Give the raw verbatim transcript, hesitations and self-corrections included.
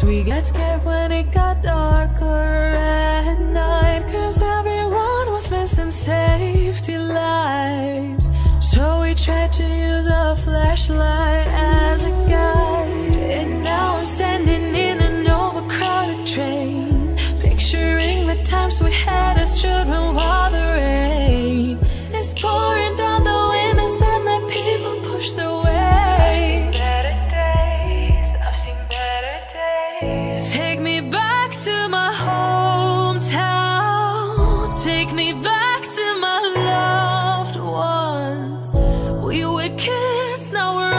we got scared when it got darker at night, 'cause everyone was missing safety lights. So we tried to use a flashlight as a guide. And now I'm standing in an overcrowded train, picturing the times we had as children while the rain is pouring down the windows and the people push their way. Take me back to my hometown. Take me back to my loved ones. We were kids, now we're